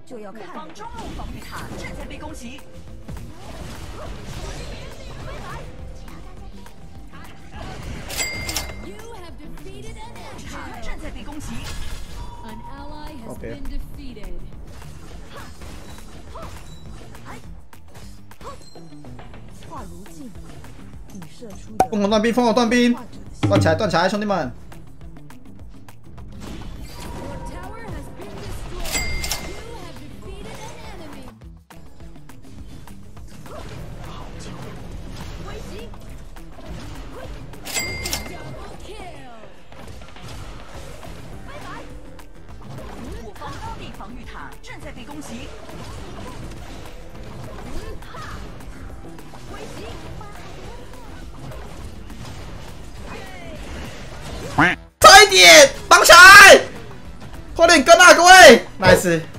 就要看方中路防御塔正在被攻击。塔正在被攻击。 OK。 话如镜，你射出的疯狂断兵，疯狂断兵，断起来，断起来，兄弟们！ 我方高地防御塔正在被攻击。 差一点，绑起来！快点跟啊，各位 ，nice。